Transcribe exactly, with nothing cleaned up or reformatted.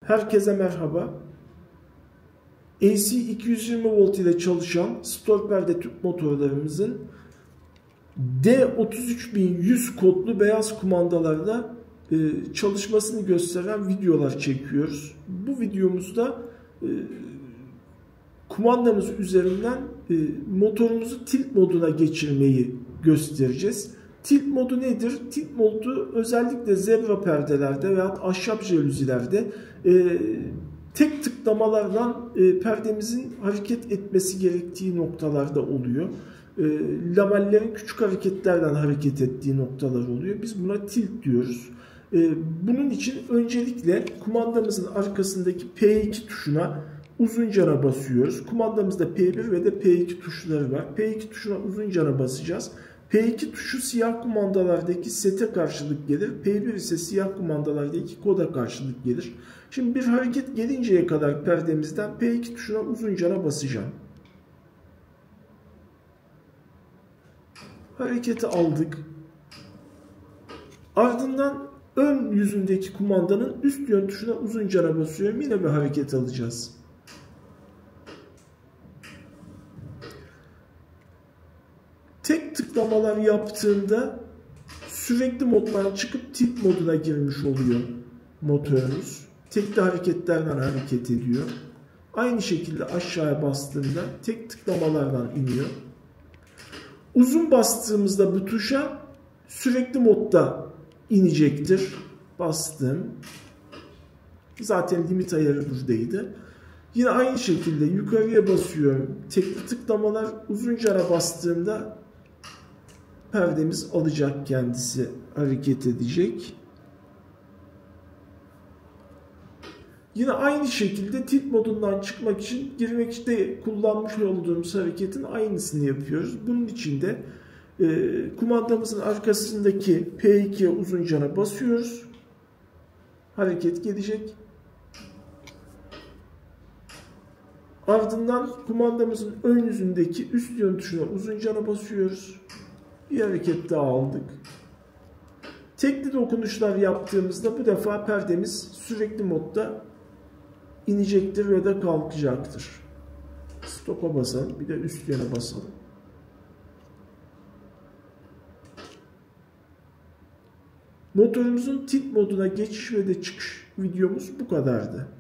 Herkese merhaba. A C iki yüz yirmi volt ile çalışan Stolper'de tüp motorlarımızın D otuz üç bin yüz kodlu beyaz kumandalarla e, çalışmasını gösteren videolar çekiyoruz. Bu videomuzda e, kumandamız üzerinden e, motorumuzu tilt moduna geçirmeyi göstereceğiz. Tilt modu nedir? Tilt modu özellikle zebra perdelerde veya ahşap jeluzilerde e, tek tıklamalardan e, perdemizin hareket etmesi gerektiği noktalarda oluyor. E, lamellerin küçük hareketlerden hareket ettiği noktalar oluyor. Biz buna tilt diyoruz. E, bunun için öncelikle kumandamızın arkasındaki P iki tuşuna uzuncana basıyoruz. Kumandamızda P bir ve de P iki tuşları var. P iki tuşuna uzuncana basacağız. P iki tuşu siyah kumandalardaki sete karşılık gelir. P bir ise siyah kumandalardaki koda karşılık gelir. Şimdi bir hareket gelinceye kadar perdemizden P iki tuşuna uzuncana basacağım. Hareketi aldık. Ardından ön yüzündeki kumandanın üst yön tuşuna uzuncana basıyorum. Yine bir hareket alacağız. Tek tıklamalar yaptığında sürekli moddan çıkıp tilt moduna girmiş oluyor motorumuz. Tekli hareketlerden hareket ediyor. Aynı şekilde aşağıya bastığımda tek tıklamalardan iniyor. Uzun bastığımızda bu tuşa sürekli modda inecektir. Bastım. Zaten limit ayarı buradaydı. Yine aynı şekilde yukarıya basıyorum. Tekli tıklamalar uzuncana bastığımda perdemiz alacak, kendisi hareket edecek. Yine aynı şekilde tilt modundan çıkmak için girmekte kullanmış olduğumuz hareketin aynısını yapıyoruz. Bunun için de e, kumandamızın arkasındaki P iki'ye uzuncana basıyoruz. Hareket gelecek. Ardından kumandamızın ön yüzündeki üst yön tuşuna uzuncana basıyoruz. Bir hareket daha aldık. Tekli dokunuşlar yaptığımızda bu defa perdemiz sürekli modda inecektir ve de kalkacaktır. Stop'a basalım. Bir de üst yöne basalım. Motorumuzun tilt moduna geçiş ve de çıkış videomuz bu kadardı.